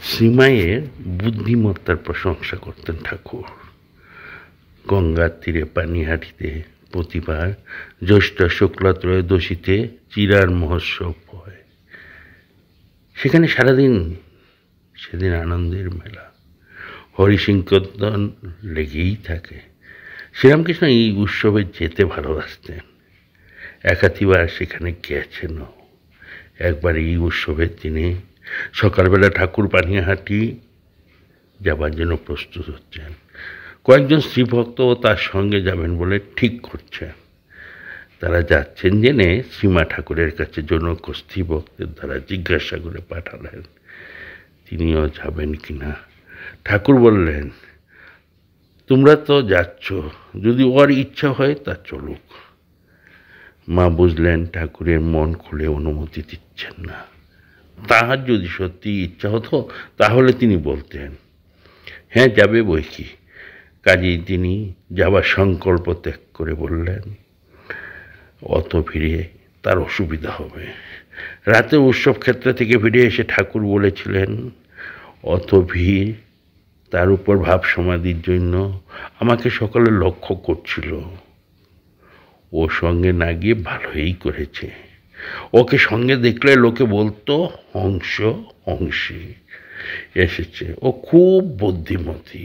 শ্রীমায়ের বুদ্ধিমত্তার প্রশংসা করতেন ঠাকুর। গঙ্গার তীরে পানিহাটিতে প্রতিবার জ্যৈষ্ঠ শুক্লা ত্রয়োদশীতে চিরার মহোৎসব হয়। সেখানে সারাদিন সেদিন আনন্দের মেলা, হরিসংকীর্তন লেগেই থাকে। শ্রীরামকৃষ্ণ এই উৎসবে যেতে ভালোবাসতেন, একাধিবার সেখানে গেছেনও। একবার এই উৎসবের দিনে সকালবেলা ঠাকুর পানিহাটি যাবার জন্য প্রস্তুত হচ্ছেন। কয়েকজন শ্রীভক্ত ও তার সঙ্গে যাবেন বলে ঠিক করছেন। তারা যাচ্ছেন জেনে শ্রীমা ঠাকুরের কাছে জনৈক স্ত্রীভক্তের দ্বারা জিজ্ঞাসা করে পাঠালেন তিনিও যাবেন কিনা। ঠাকুর বললেন, তোমরা তো যাচ্ছ, যদি ওর ইচ্ছা হয় তা চলুক। মা বুঝলেন ঠাকুরের মন খুলে অনুমতি দিচ্ছেন না। তাহার যদি সত্যি ইচ্ছা হতো তাহলে তিনি বলতেন, হ্যাঁ যাবে বই কি। কাজেই তিনি যাবার সংকল্প ত্যাগ করে বললেন, অত ভিড়ে তার অসুবিধা হবে। রাতে উৎসব ক্ষেত্র থেকে ফিরে এসে ঠাকুর বলেছিলেন, অত ভিড়, তার উপর ভাব সমাধির জন্য আমাকে সকালে লক্ষ্য করছিল। ওর সঙ্গে না গিয়ে ভালোই করেছে। ওকে সঙ্গে দেখলে লোকে বলতো হংস হংসী এসেছে, ও খুব বুদ্ধিমতী।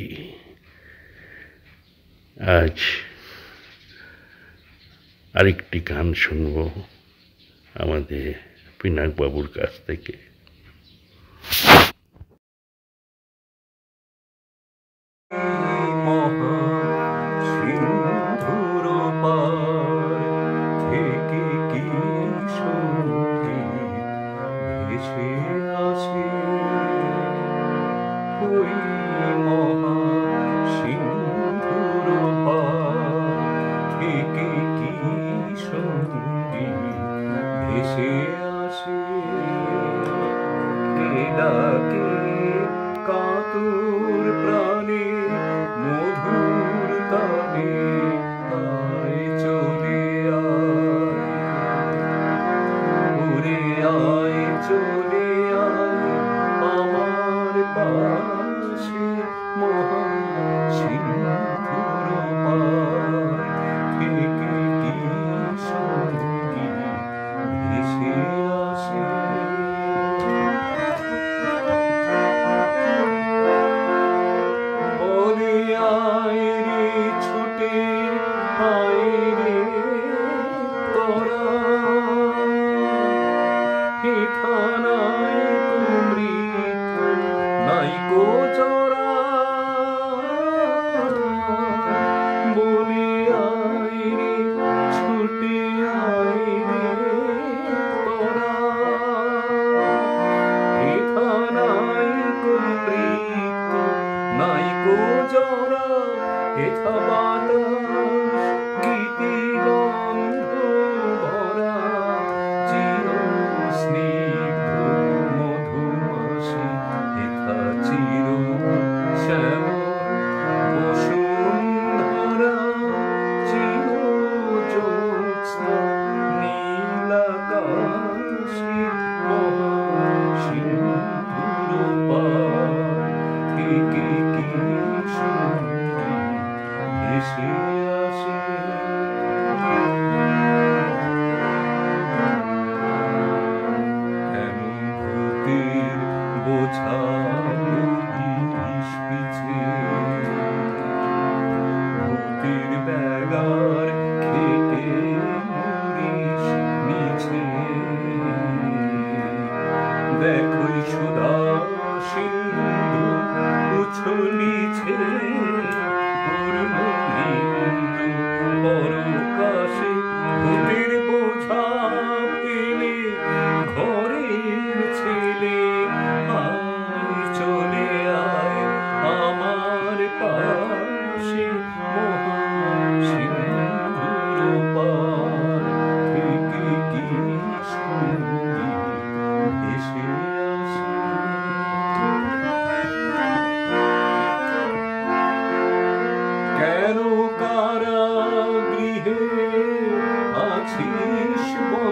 আজ আরেকটি গান শুনব আমাদের পিনাকবাবুর কাছ থেকে। কাতুর প্রাণে মধুর তানে আয় চলে উড়ে আয় চলে আয় আমার পাশে মহা সিন্ধুর পার থেকে কি সঙ্গী ভেসে আসে।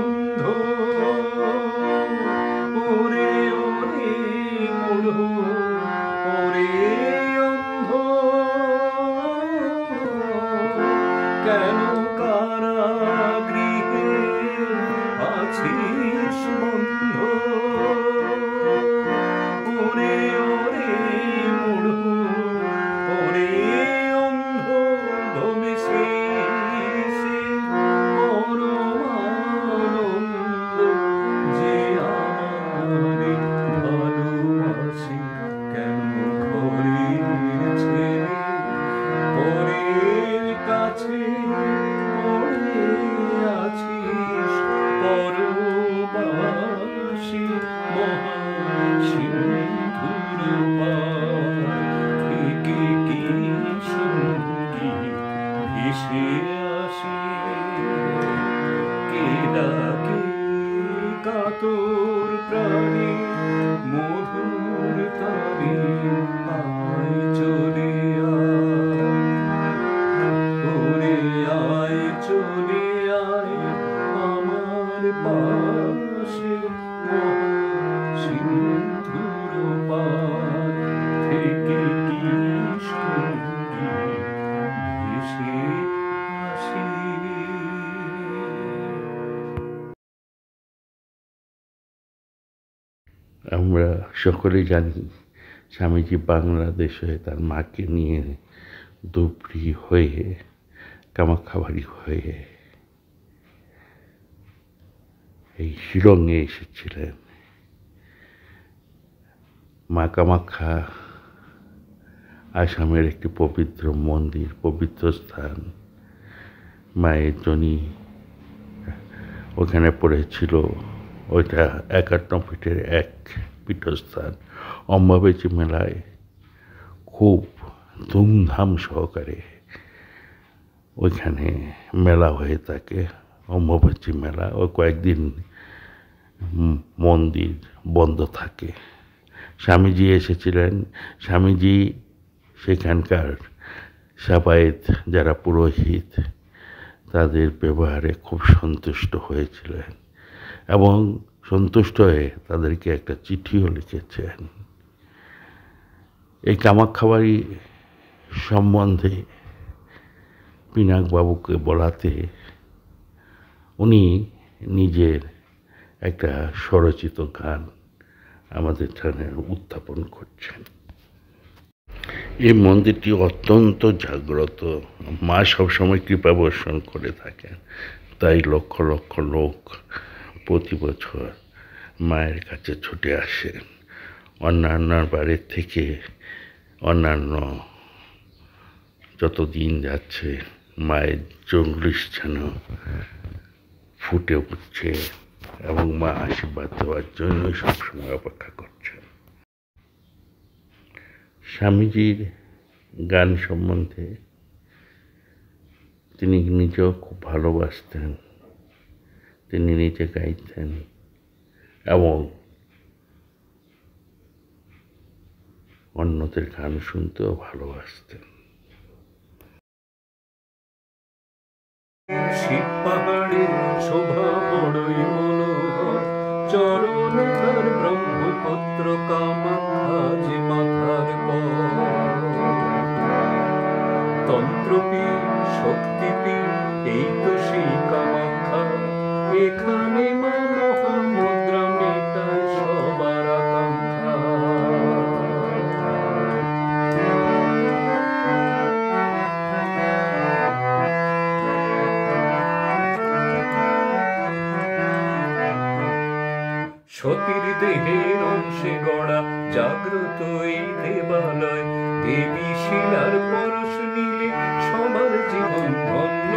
Oh ওরে ওরে মূঢ় ওরে অন্ধ ভবে সে পরমানন্দ যে আমারে ভালোবাসে কেন ঘরের ছেলে পরের কাছে পড়ে আছিস পরবাসী মহাসিন্ধুর পার থেকে কি সঙ্গীত ভেসে আসে কে ডাকে কাতর প্রাণী মধুর তারে আয় চলে ওরে আয় চলে আয় আমার পাশে মহাসিন্ধুর পার থেকে কি সঙ্গীত ভেসে আসে। আমরা সকলেই জানি স্বামীজি বাংলাদেশে তার মাকে নিয়ে ধুবড়ি হয়ে কামাখ্যাবাড়ি হয়ে এই শিলংয়ে এসেছিলেন। মা কামাখ্যা আসামের একটি পবিত্র মন্দির, পবিত্র স্থান। মায়ের জনি ওখানে পড়েছিল, ওইটা 51 ফিটের এক পীঠস্থান। অম্বাবাচী মেলায় খুব ধুমধাম সহকারে ওইখানে মেলা হয়ে থাকে, অম্বাবাচী মেলা। ও কয়েকদিন মন্দির বন্ধ থাকে। স্বামীজি এসেছিলেন। স্বামীজি সেখানকার সেবায়েত যারা পুরোহিত তাদের ব্যবহারে খুব সন্তুষ্ট হয়েছিলেন এবং সন্তুষ্ট হয়ে তাদেরকে একটা চিঠিও লিখেছেন। এই কামাখ্যাবাড়ি সম্বন্ধে পিনাকবাবুকে বলাতে উনি নিজের একটা স্বরচিত গান আমাদের চ্যানেলে উত্থাপন করছেন। এই মন্দিরটি অত্যন্ত জাগ্রত, মা সবসময় কৃপা বর্ষণ করে থাকেন। তাই লক্ষ লক্ষ লোক প্রতি বছর মায়ের কাছে ছুটে আসেন। অন্যান্য বাড়ির থেকে অন্যান্য যত দিন যাচ্ছে মায়ের জল্লিশ যেন ফুটে উঠছে এবং মা আশীর্বাদ দেওয়ার জন্য সবসময় অপেক্ষা করছেন। স্বামীজির গান সম্বন্ধে তিনি নিজেও খুব ভালোবাসতেন, তিনি নিজে গাইতেন এবং অন্যদের গান শুনতেও ভালোবাসতেন। শিব পাহাড়ের শোভা বড়ই মনোহর, চরণ তার ব্রহ্মপুত্র কামাখ্যা যে মাথার পর। তন্ত্রপীঠ শক্তিপীঠ এই তো সেই কামাখ্যা, এখানে মা মহামুদ্রা মেটায় সবার আকাঙ্ক্ষা। সতীর দেহের অংশে গড়া জাগ্রত এই দেবালয়, দেবী শিলার পরশ নিলে সবার জীবন ধন্য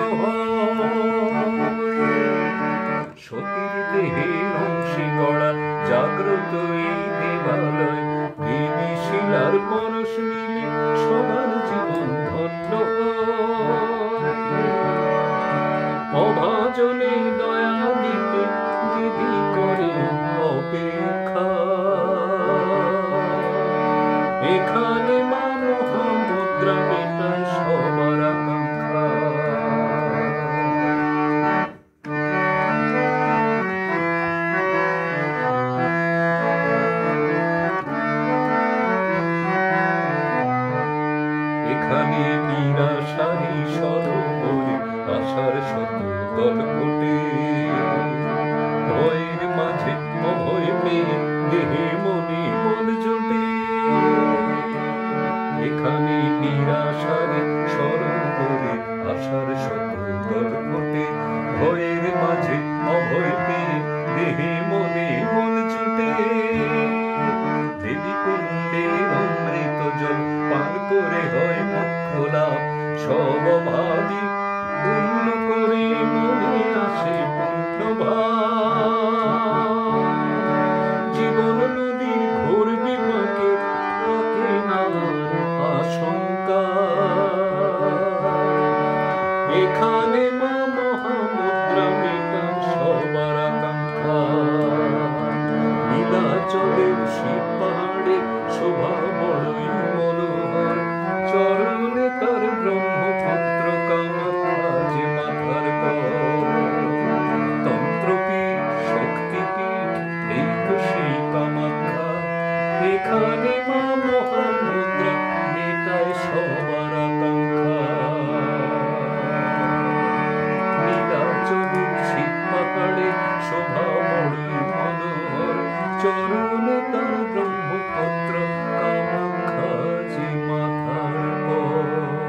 হয়। সতীর দেহের অংশে গড়া জাগ্রত এই দেবালয়, দেবী শিলার পরশ নিলে সবার জীবন ধন্য হয়। অভাজনে দয়া দিতে দিদি করে অপেক্ষা, এখানে মা মহামুদ্রা মেটায় সবার আকাঙ্ক্ষা। এখানে নিরাশারি সরোবরে আশার শত দল ফোটে, ভয়ের মাঝে অভয় পেয়ে দেহে মনে মন জোটে। ভাবি পূর্ণ করে মনে আসে পুণ্যভাব। জীবন নদীর ঘোর বিপাকে থাকে না আশঙ্কা। এখানে মা মহামুদ্রা মেটান সবার আকাঙ্ক্ষা। নীলাচলের শিব পাহাড়ে শোভা বড়ই মনোহর। চরণে তার ব্রহ্মপুত্র কামাখ্যা যে মাথার পর। তন্ত্রপীঠ শক্তিপীঠ এই তো সেই কামাখ্যা। এখানে মা মহামুদ্রা মেটায় সবার আকাঙ্ক্ষা। নীলাচলের শিব পাহাড়ে শোভা বড়ই মনোহর। চরণে তার ব্রহ্মপুত্র কামাখ্যা যে মাথার পর।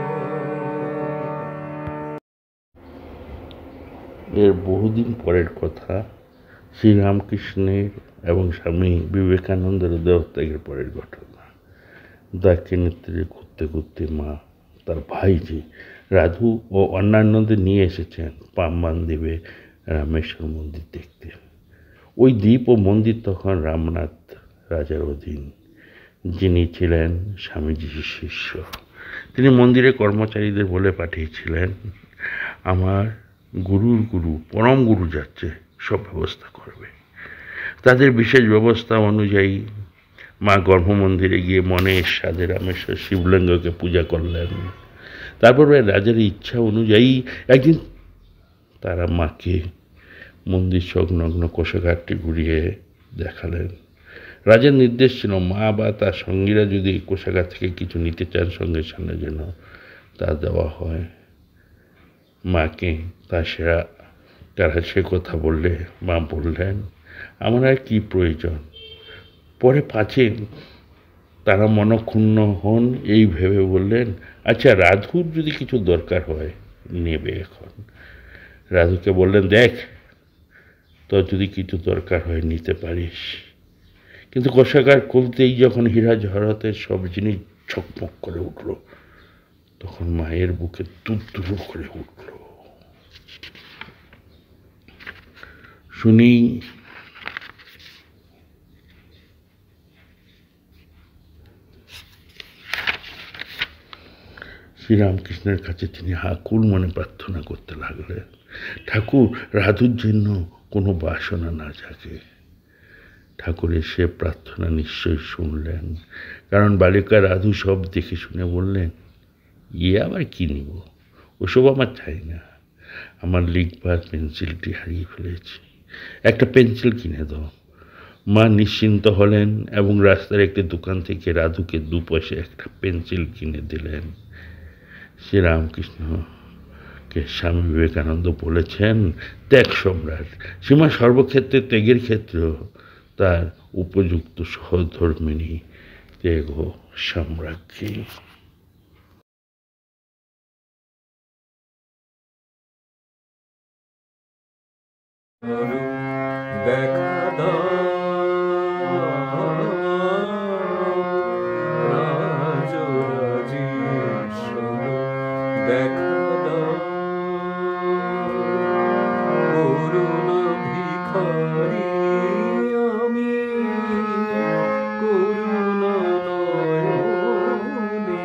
এর বহুদিন পরের কথা, শ্রীরামকৃষ্ণের এবং স্বামী বিবেকানন্দের দেহত্যাগের পরের ঘটনা। দাক্ষিণাত্যে ঘুরতে ঘুরতে মা তার ভাইজি রাধু ও অন্যান্যদের নিয়ে এসেছেন পাম্বান দ্বীপে রামেশ্বর মন্দির দেখতে। ওই দ্বীপ ও মন্দির তখন রামনাথ রাজার অধীন, যিনি ছিলেন স্বামীজির শিষ্য। তিনি মন্দিরের কর্মচারীদের বলে পাঠিয়েছিলেন, আমার গুরুর গুরু পরম গুরু যাচ্ছে, সব ব্যবস্থা করবে। তাদের বিশেষ ব্যবস্থা অনুযায়ী মা গর্ভমন্দিরে গিয়ে মনের সাধে রামেশ্বর শিবলিঙ্গকে পূজা করলেন। তারপর রাজার ইচ্ছা অনুযায়ী একদিন তারা মাকে মন্দির সংলগ্ন কোষাগারটি ঘুরিয়ে দেখালেন। রাজার নির্দেশ ছিল মা বা তার সঙ্গীরা যদি কোষাগার থেকে কিছু নিতে চান সঙ্গে সঙ্গে যেন তা দেওয়া হয়। মাকে তারা সে কথা বললে মা বললেন, আমার আর কি প্রয়োজন। পরে পাছে তারা মনক্ষুণ্ণ হন এই ভেবে বললেন, আচ্ছা রাধুর যদি কিছু দরকার হয় নেবে এখন। রাধুকে বললেন, দেখ তোর যদি কিছু দরকার হয় নিতে পারিস। কিন্তু কোষাগার খুলতেই যখন হীরা জহরতের সব জিনিস ঝকমক করে উঠল, তখন মায়ের বুকে তুরতুর করে উঠল। শুনি শ্রীরামকৃষ্ণের কাছে তিনি আকুল মনে প্রার্থনা করতে লাগলেন, ঠাকুর রাধুর জন্য কোনো বাসনা না জাগে। ঠাকুরের সে প্রার্থনা নিশ্চয়ই শুনলেন, কারণ বালিকা রাধু সব দেখে শুনে বললেন, আবার কি নিব, ওসব আমার চাই না। আমার লিখবার পেন্সিলটি হারিয়ে ফেলেছি, একটা পেন্সিল কিনে দাও। মা নিশ্চিন্ত হলেন এবং রাস্তার একটি দোকান থেকে রাধুকে 2 পয়সায় একটা পেন্সিল কিনে দিলেন। শ্রীরামকৃষ্ণকে স্বামী বিবেকানন্দ বলেছেন, ত্যাগ সম্রাট সীমা সর্বক্ষেত্রে ত্যাগের ক্ষেত্রেও তার উপযুক্ত সহধর্মিণী ত্যাগ সম্রাজ্ঞী। দেখা দাও রাজরাজেশ্বর, দেখা দাও করুণা ভিখারি আমি, করুণা নয়নে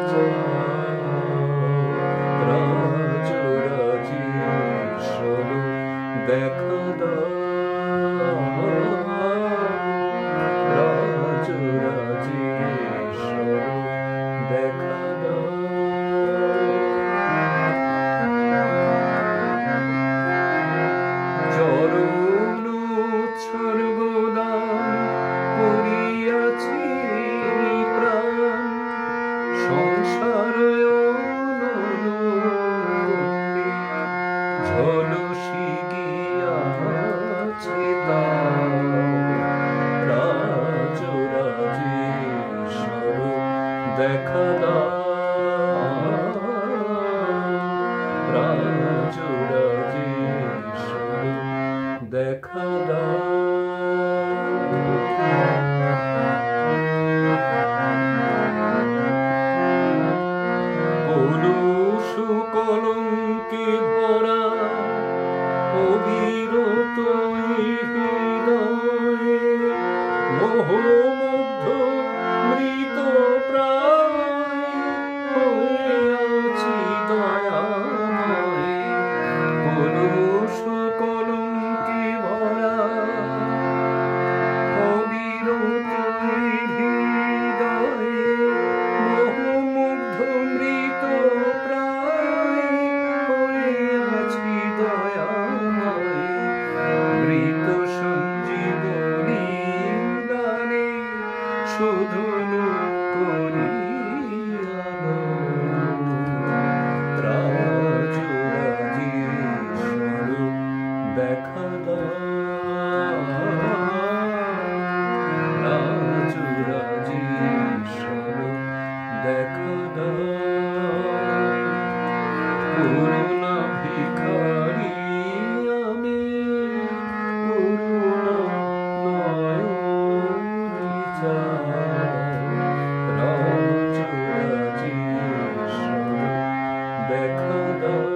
রাজরাজেশ্বর, দেখা দাও রাজরাজেশ্বর, দেখা দাও। চরণ উৎসর্গদান করিয়াছি প্রাণ, সংসার ঝলসি গিয়াছে রাজরাজেশ্বর, দেখা দাও রাজরাজেশ্বর, দেখা দাও। কলুষ ধনু করিয়া রাজরাজী স্বরূপ দেখা দাও, রাজরাজী স্বরূপ দেখা দাও। করুণা ভিখারি আমি, করুণা নয়নি চাই, রাজরাজী স্বরূপ দেখা দাও,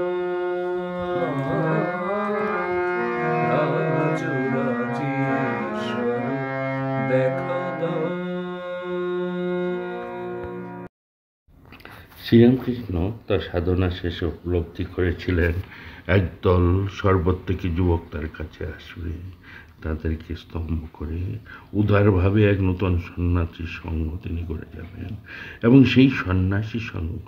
রাজরাজী স্বরূপ দেখা দাও। শ্রীরামকৃষ্ণ তার সাধনা শেষে উপলব্ধি করেছিলেন একদল সর্বত্যাগী যুবক তার কাছে আসবে, তাদেরকে স্তম্ভ করে উদারভাবে এক নূতন সন্ন্যাসী সঙ্গ তিনি করে যাবেন এবং সেই সন্ন্যাসী সঙ্গ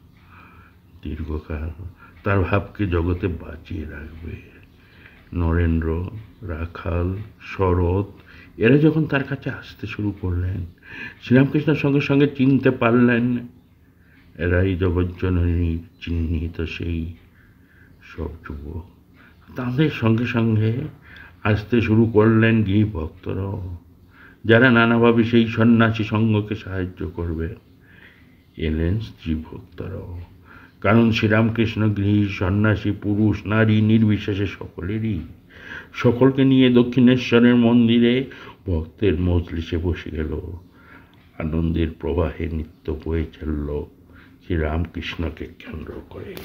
দীর্ঘকাল তার ভাবকে জগতে বাঁচিয়ে রাখবে। নরেন্দ্র, রাখাল, শরৎ এরা যখন তার কাছে আসতে শুরু করলেন, শ্রীরামকৃষ্ণের সঙ্গে সঙ্গে চিনতে পারলেন এরাই জগজ্জননী চিহ্নিত সেই সব যুবক। তাদের সঙ্গে সঙ্গে আসতে শুরু করলেন গৃহী ভক্তরাও, যারা নানাভাবে সেই সন্ন্যাসী সঙ্গকে সাহায্য করবে। এলেন স্ত্রী ভক্তরাও, কারণ শ্রীরামকৃষ্ণ গৃহী, সন্ন্যাসী, পুরুষ, নারী নির্বিশেষে সকলকে নিয়ে দক্ষিণেশ্বরের মন্দিরে ভক্তের মজলিসে বসে গেল। আনন্দের প্রবাহে নিত্য বয়ে চলল শ্রীরামকৃষ্ণকে কেন্দ্র করে।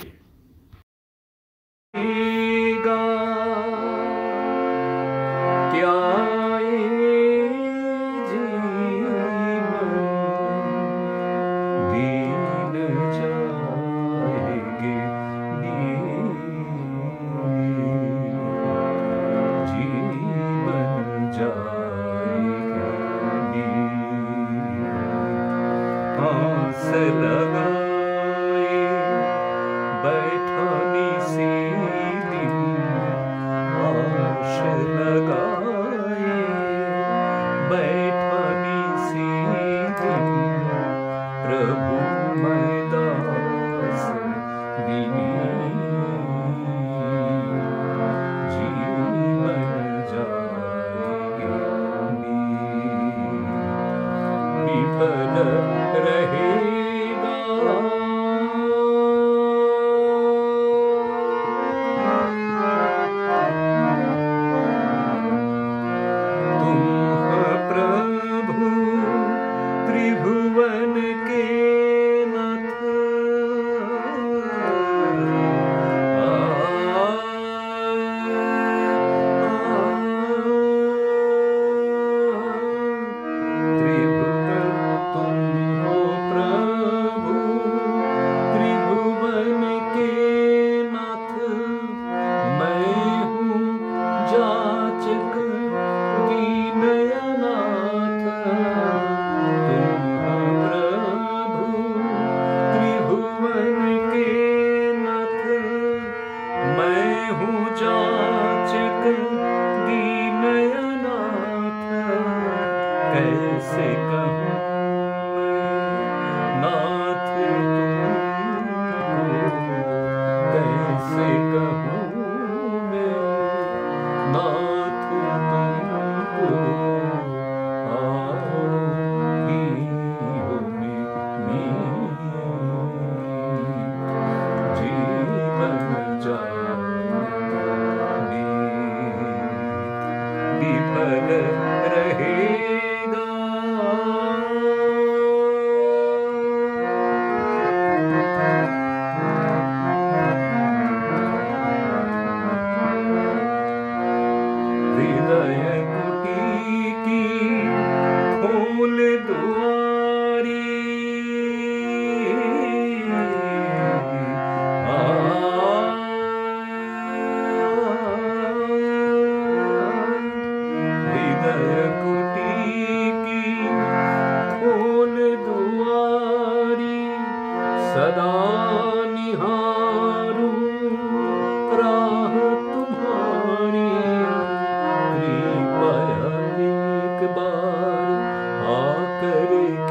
एक बार आकर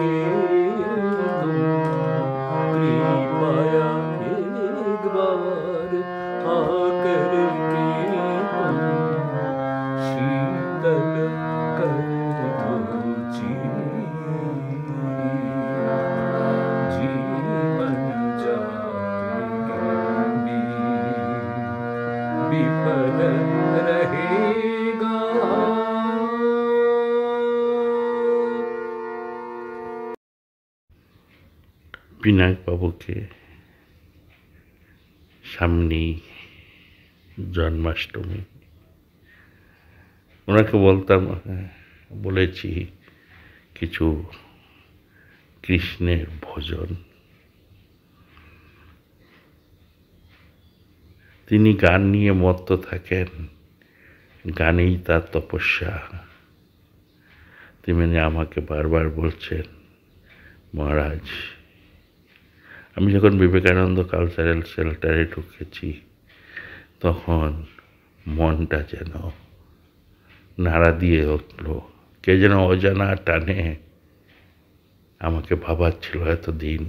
বিনায়ক বাবুকে সামনেই জন্মাষ্টমী, ওনাকে বলতাম, বলেছি কিছু কৃষ্ণের ভজন। তিনি গান নিয়ে মত্ত থাকেন, গানেই তার তপস্যা। তিনি আমাকে বারবার বলছেন, মহারাজ, আমি যখন বিবেকানন্দ কালচারাল শেল্টারে ঢুকেছি তখন মনটা যেন নাড়া দিয়ে উঠল, কে যেন অজানা টানে আমাকে ভাবাচ্ছিল এতদিন।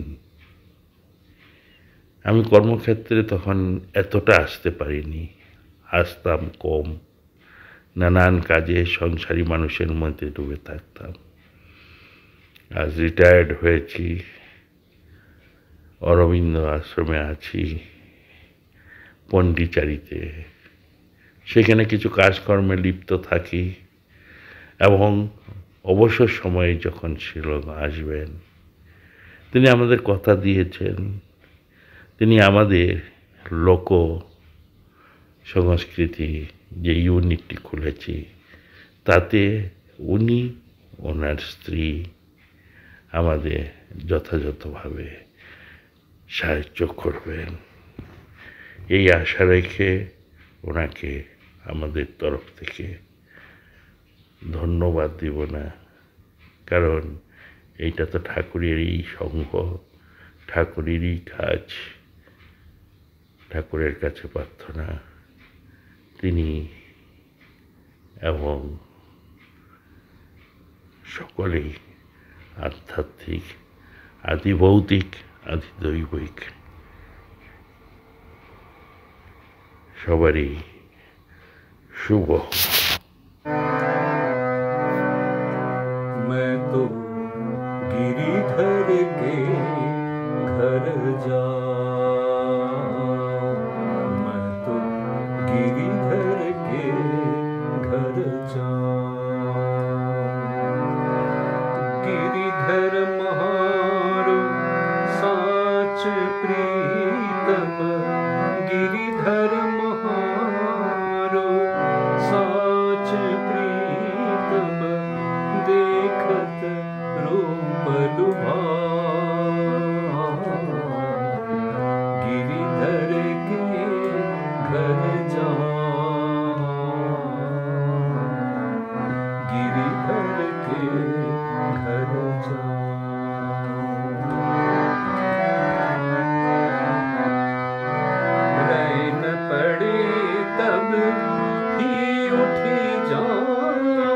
আমি কর্মক্ষেত্রে তখন এতটা আসতে পারিনি, আসতাম কম, নানান কাজে সংসারী মানুষের মধ্যে ডুবে থাকতাম। আজ রিটায়ার্ড হয়েছি, অরবিন্দ আশ্রমে আছি, পণ্ডিচারীতে, সেখানে কিছু কাজকর্মে লিপ্ত থাকি এবং অবসর সময়ে যখন শিলং আসবেন, তিনি আমাদের কথা দিয়েছেন, তিনি আমাদের লোক সংস্কৃতি যে ইউনিটটি খুলেছি তাতে উনি ওনার স্ত্রী আমাদের যথাযথভাবে সাহায্য করবেন, এই আশা রেখে ওনাকে আমাদের তরফ থেকে ধন্যবাদ দিব না, কারণ এইটা তো ঠাকুরেরই সংঘ, ঠাকুরেরই কাজ, ঠাকুরের কাছে প্রার্থনা তিনি এবং সকলেই আধ্যাত্মিক, আদি ভৌতিক, আদি দৈবিক সবারই শুভ। मैं तो गिरिधर के घर जाऊं, मैं तो गिरिधर के घर जाऊं। गिरिधर महारो साच प्रीतम, गिरिधर महारो साच प्रीतम, देखत रूप लुभाऊं। गिरिधर के घर जाऊं, गिरिधर के घर जाऊं। रैन पड़े तब ही उठी जाऊं,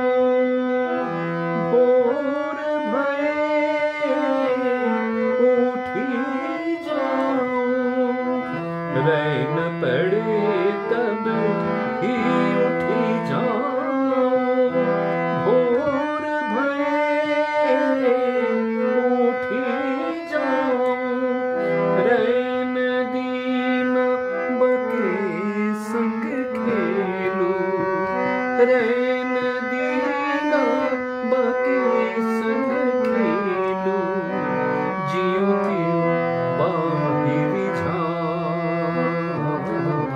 भोर भये उठी जाऊं। रैन पड़े तब ही उठी जाऊं, भोर भये उठी जाऊं। रैन दीन बके संग खेलूं, रैन दीना बके संग खेलूं। जियो तियो बाहिर झाऊं,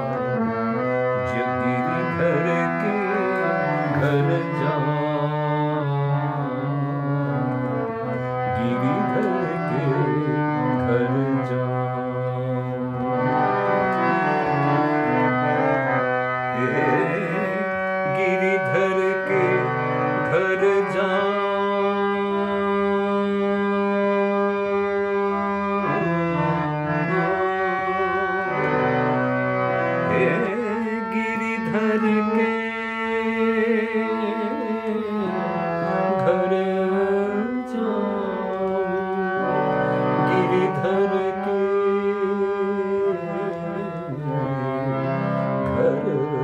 गिरिधर के घर जाऊं, गिरिधर के घर जाऊं। गिरिधर के घर गिरिधर के घर जाऊं, गिरिधर के घर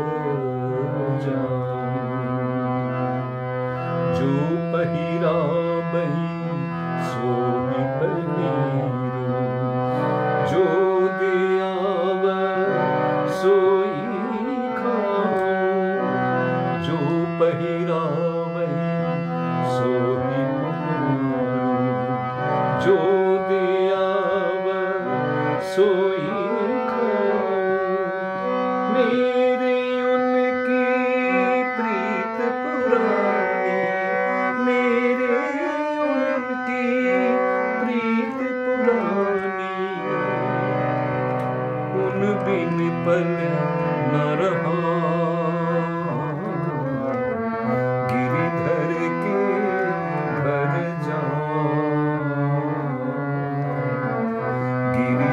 जाऊं। जो पहिरा बही सो ही पहिरू, जो दियाव सोई खाऊं। जो पहिरा बही सो ही पहिरू, जो दियाव सोई खाऊं। मेरी उनकी प्रीत पुरानी, मेरे उनकी प्रीत पुरानी, उन बिन पल न रहा। गिरिधर के घर जाऊं, गिरि